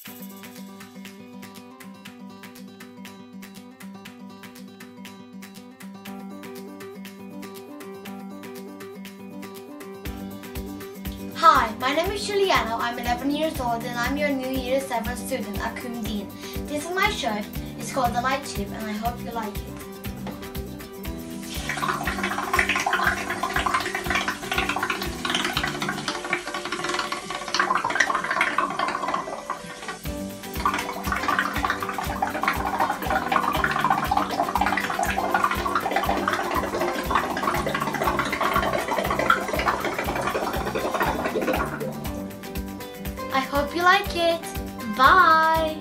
Hi, my name is Juliana. I'm 11 years old and I'm your new Year 7 student at Coombe Dean. This is my shirt. It's called the Light Tube and I hope you like it. I hope you like it. Bye!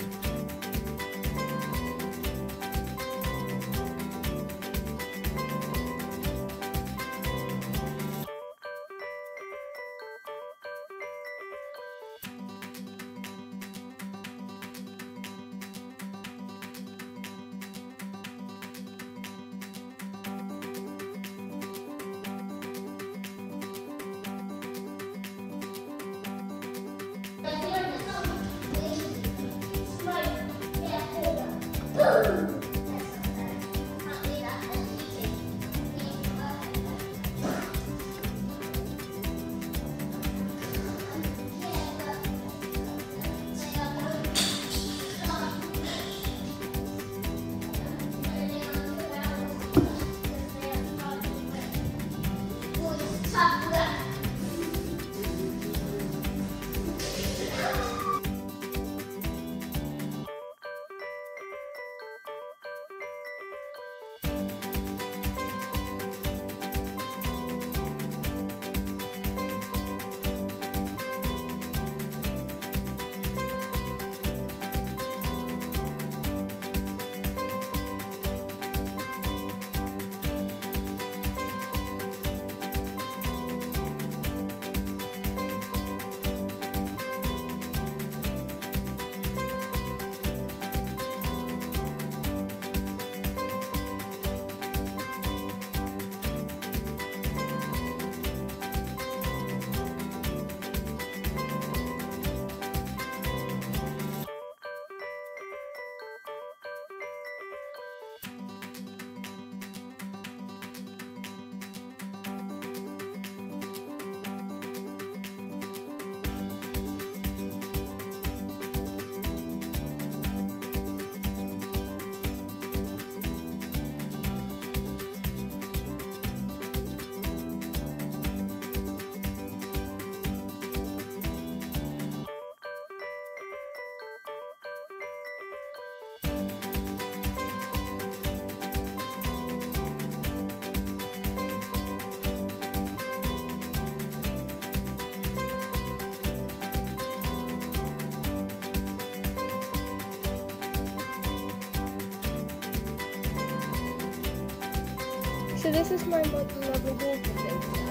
So this is my lovely water filter.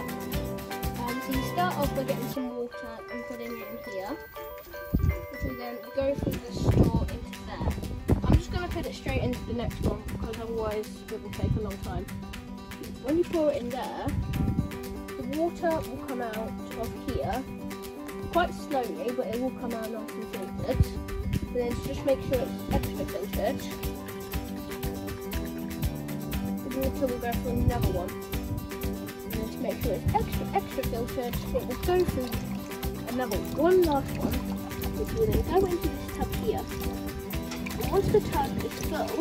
So you start off by getting some water and putting it in here, which will then go through the straw into there. I'm just going to put it straight into the next one because otherwise it will take a long time. When you pour it in there, the water will come out of here quite slowly, but it will come out nice and filtered. And then just make sure it's extra filtered. Water will go through another one, and then to make sure it's extra filtered, it will go through another one last one, which will then go into this tub here. And once the tub is full,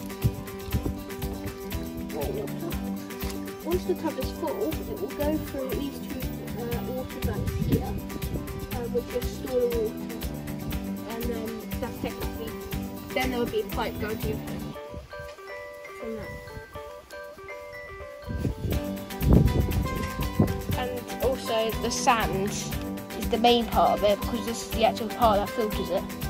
it will go through these two water vats here, which will store the water, and then that's technically, then there will be a pipe going to from that. And also the sand is the main part of it because this is the actual part that filters it.